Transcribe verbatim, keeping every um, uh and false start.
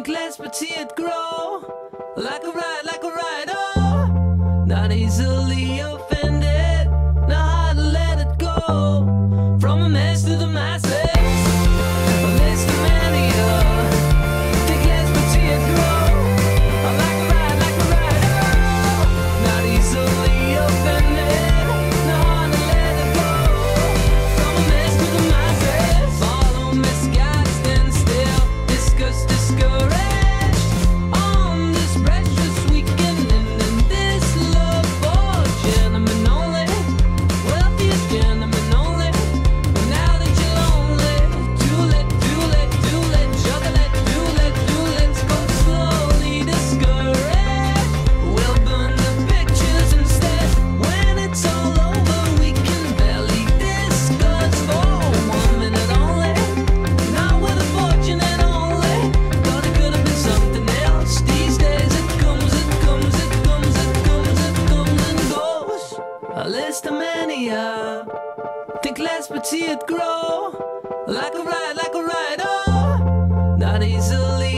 less but see it grow. Like a ride, like a ride, oh. Not easily offended, not hard to let it go. From a mess to the masses, a list of many, oh. Think less but see it grow. Like a ride, like a ride, oh. Not easily offended, not hard to let it go. From a mess to the masses, follow misguided, stand still, discuss, discouraged. On this precious weekend and in this love for gentlemen only, wealthiest gentlemen only. But now that you're lonely, do let, do let, do let, juggle it, do let, do let's go slowly discouraged. We'll burn the pictures instead. When it's all over, we can barely discuss for one minute only. Not with a fortune and only. Thought it could have been something else. These days it comes, it comes, it comes, it comes, it comes and goes. A list of many, uh, think less but see it grow. Like a ride, like a ride, oh. Not easily